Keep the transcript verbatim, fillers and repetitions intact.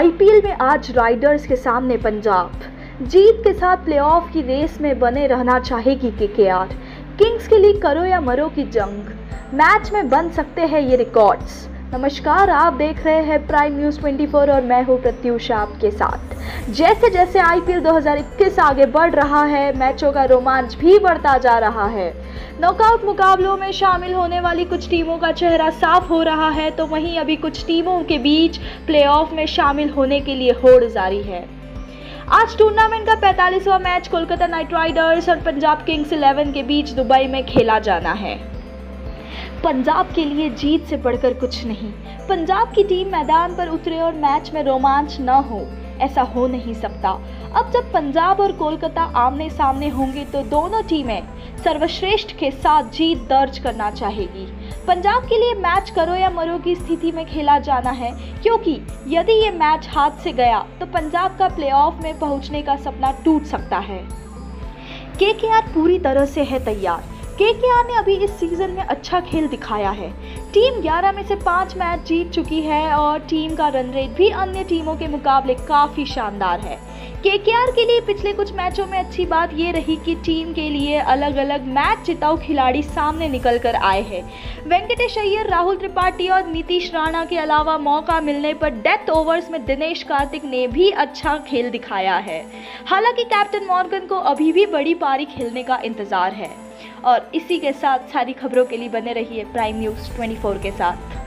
IPL में आज Riders के सामने पंजाब। जीत के साथ प्लेऑफ की रेस में बने रहना चाहेगी केकेआर। किंग्स के लिए करो या मरो की जंग, मैच में बन सकते हैं ये रिकॉर्ड्स। नमस्कार, आप देख रहे हैं प्राइम न्यूज़ चौबीस और मैं हूं प्रत्युषा आपके साथ। जैसे जैसे आईपीएल दो हज़ार इक्कीस आगे बढ़ रहा है, मैचों का रोमांच भी बढ़ता जा रहा है। नॉकआउट मुकाबलों में शामिल होने वाली कुछ टीमों का चेहरा साफ हो रहा है, तो वहीं अभी कुछ टीमों के बीच प्लेऑफ में शामिल होने के लिए होड़ जारी है। आज टूर्नामेंट का पैंतालीसवां मैच कोलकाता नाइट राइडर्स और पंजाब किंग्स इलेवन के बीच दुबई में खेला जाना है। पंजाब के लिए जीत से बढ़कर कुछ नहीं। पंजाब की टीम मैदान पर उतरे और मैच में रोमांच न हो, ऐसा हो नहीं सकता। अब जब पंजाब और कोलकाता आमने सामने होंगे तो दोनों टीमें सर्वश्रेष्ठ के साथ जीत दर्ज करना चाहेगी। पंजाब के लिए मैच करो या मरो की स्थिति में खेला जाना है, क्योंकि यदि ये मैच हाथ से गया तो पंजाब का प्लेऑफ में पहुंचने का सपना टूट सकता है। केकेआर पूरी तरह से है तैयार। केकेआर ने अभी इस सीजन में अच्छा खेल दिखाया है। टीम ग्यारह में से पाँच मैच जीत चुकी है और टीम का रन रेट भी अन्य टीमों के मुकाबले काफ़ी शानदार है। केकेआर के लिए पिछले कुछ मैचों में अच्छी बात ये रही कि टीम के लिए अलग अलग मैच जिताऊ खिलाड़ी सामने निकल कर आए हैं। वेंकटेश अय्यर, राहुल त्रिपाठी और नीतीश राणा के अलावा मौका मिलने पर डेथ ओवर्स में दिनेश कार्तिक ने भी अच्छा खेल दिखाया है। हालांकि कैप्टन मॉर्गन को अभी भी बड़ी पारी खेलने का इंतजार है। और इसी के साथ सारी खबरों के लिए बने रहिए प्राइम न्यूज़ चौबीस के साथ।